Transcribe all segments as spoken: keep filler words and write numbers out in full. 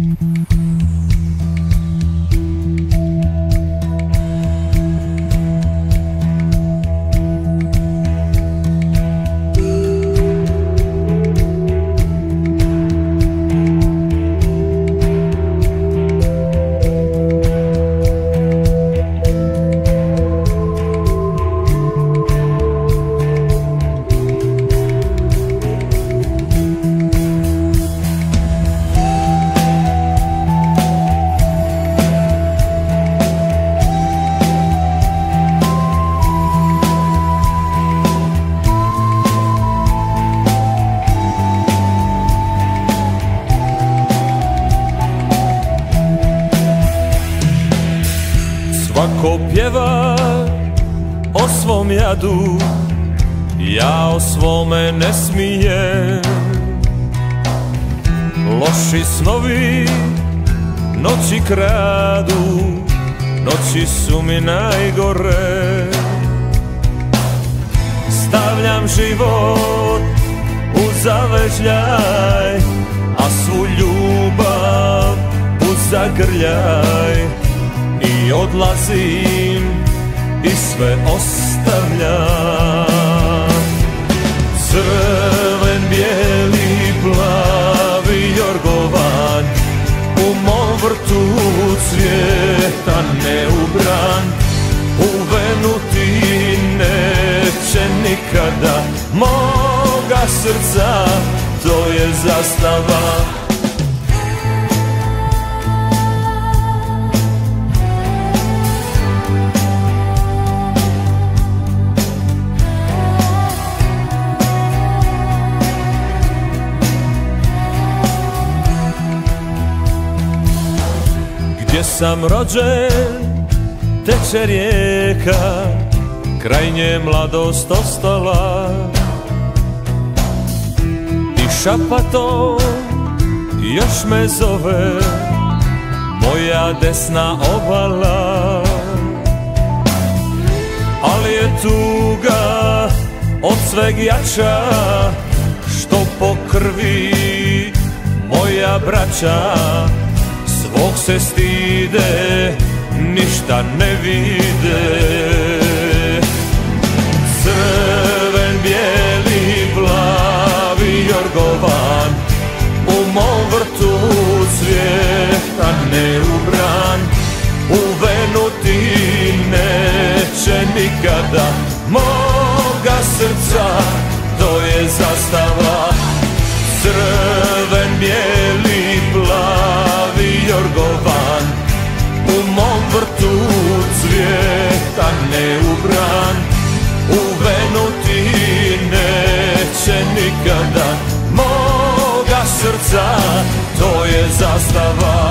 Svako pjeva o svom jadu, ja o svome ne smijem. Loši snovi noći kradu, noći su mi najgore. Stavljam život u zavežljaj, a svu ljubav u zagrljaj. I odlazim i sve ostavljam. Crven, bijeli, plavi jorgovan, u mom vrtu cvijeta neubran. U venu ti neće nikada moga srca, to je zastava. Gdje sam rođen, teče rijeka, kraj nje mladost ostala. I šapatom još me zove moja desna obala. Ali je tuga od sveg jača, što po krvi moja braća. Svog se stide, ništa ne vide. Crven, bijeli, plavi jorgovan, u mom vrtu cvijeta neubran. U venu ti neće nikada moga srca, to je zastava. Crven, bijeli, plavi jorgovan, u mom vrtu cvijeta neubran. U venu ti neće nikada moga srca, to je zastava.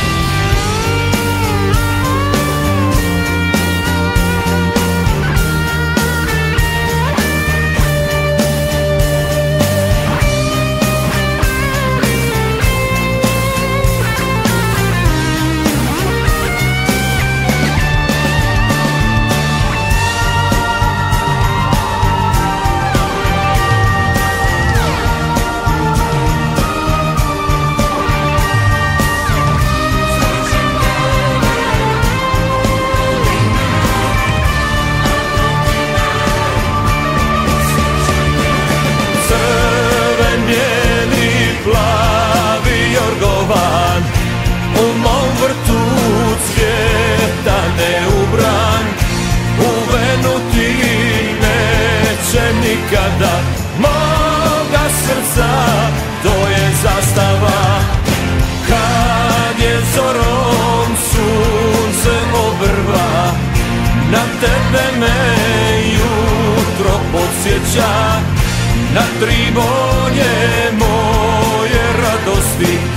U mom vrtu cvijeta neubran, u venu ti neće nikada moga srca, to je zastava. Kad je zorom sunce obrva, na tebe me jutro podsjeća. Na Tribonje moje radosti